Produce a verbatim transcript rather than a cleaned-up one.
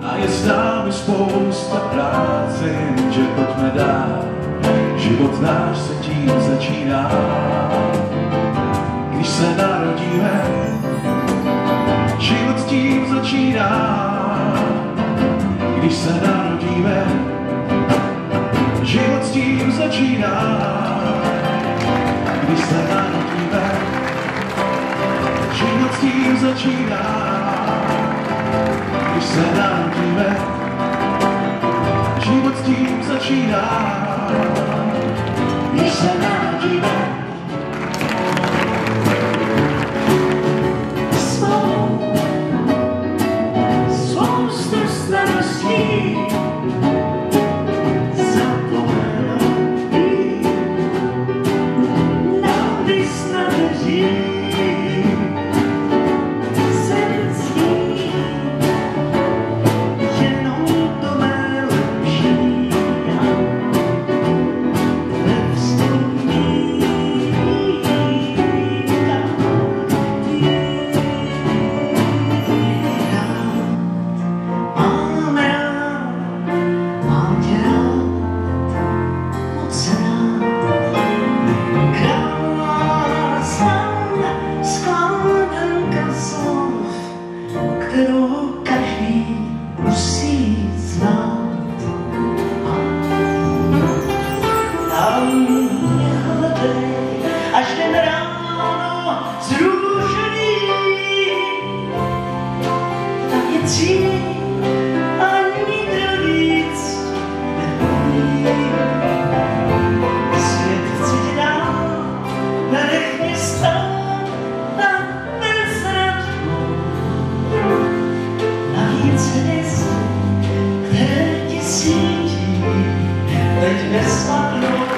A je s námi spousta práce, jenže pojďme dál. Život náš se tím začíná. Když se narodíme, život tím začíná. Když se narodíme, život tím začíná. Když se narodíme, život tím začíná. Když se narodíme, život tím začíná. Když se narodíme, svou, spoustu starostí zapomenutí na vysnadeří. Kterou každý musí znát. Na mě hledej, až den ráno zrušený, tak je cíl a nikdo víc neumí. Svět chci ti dát, nenech mě stát na bezradnou. Které ti svítí, teď nespadnou.